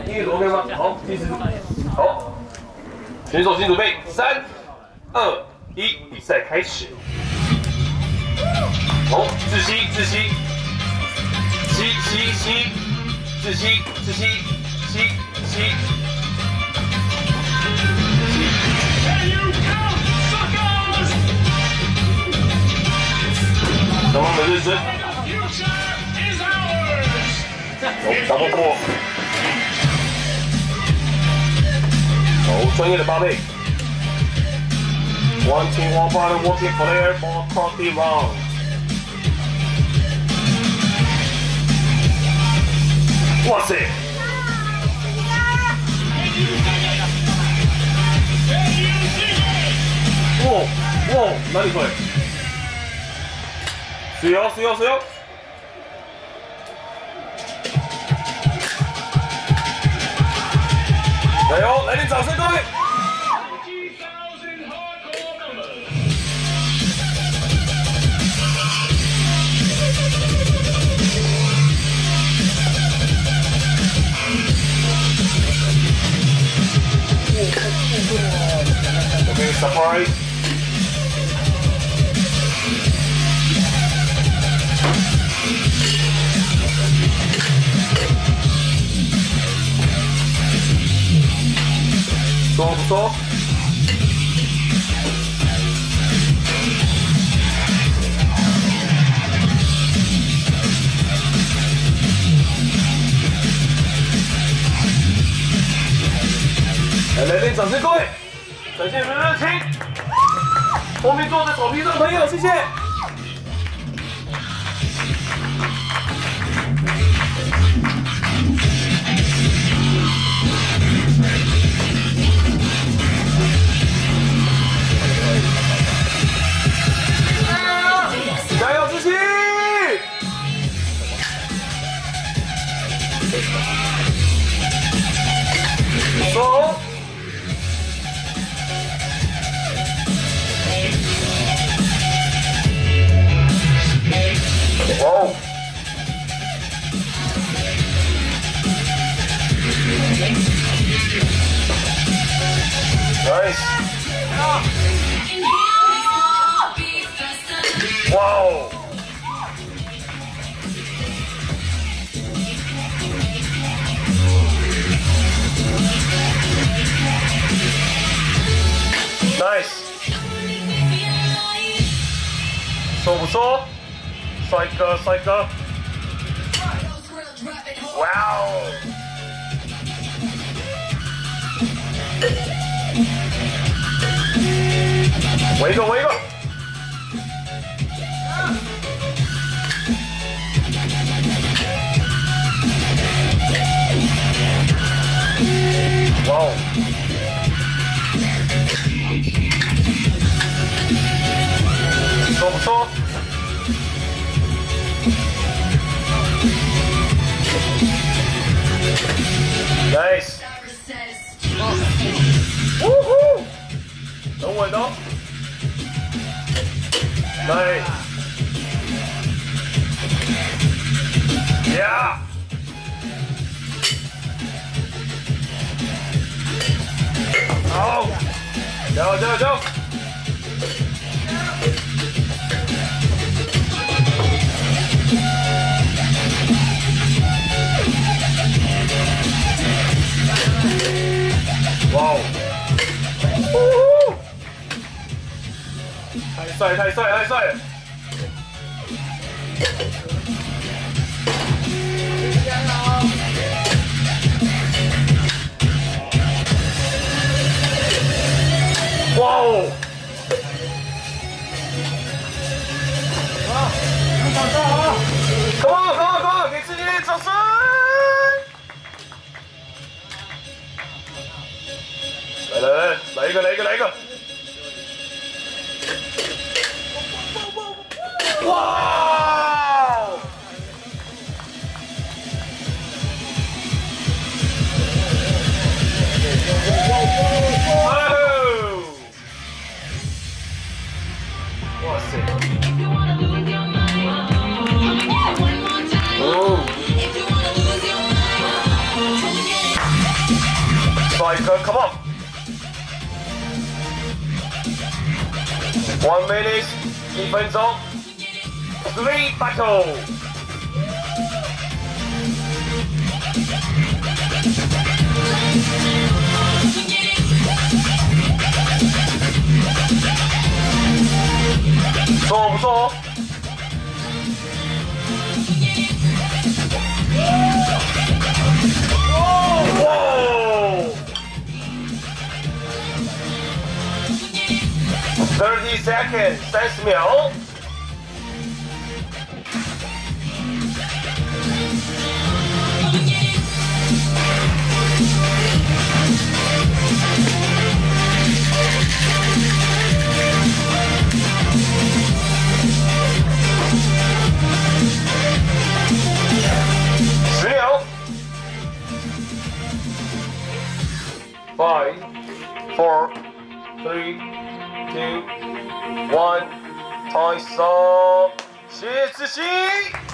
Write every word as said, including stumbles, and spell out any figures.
第一组 OK 吗？好，计时。好，选手请准备，三、二、一，比赛开始。好，窒息，窒息，吸吸吸，窒息，窒息，吸吸。 小朋友们认真。好，打破破。好，专业的搭配。One team, one ball, working player, ball twenty round. 哇塞！哇哇，哪里会？ 水哦，水哦，水哦！加油，来点掌声，各位！OK, surprise. 不错不错。来，来点掌声，各位，展现你们的热情。后面坐在草皮上的朋友，谢谢。 加油，志熙！走！哇哦 ！Nice！ 哇哦！ Nice， 错不错？帅哥，帅哥！哇哦！围一个，围一个！哇哦！ 不错不错 ，nice， 呜呼，很稳哦 ，nice， yeah， 好，加油加油加油！ 哇哦！呜呼！太帅，太帅，太帅了！哇哦！啊！掌声啊 ！Come on, come on, come on！ 给自己点掌声！ 来来来，来一个，来一个，来一个！哇！哇塞！哦！ 下一个 ，Come on。One minute， 一分钟。Three battle。错不错？ Thirty seconds， 三十秒。十秒。Five, four, three, two, one. time stop，谢谢志熙。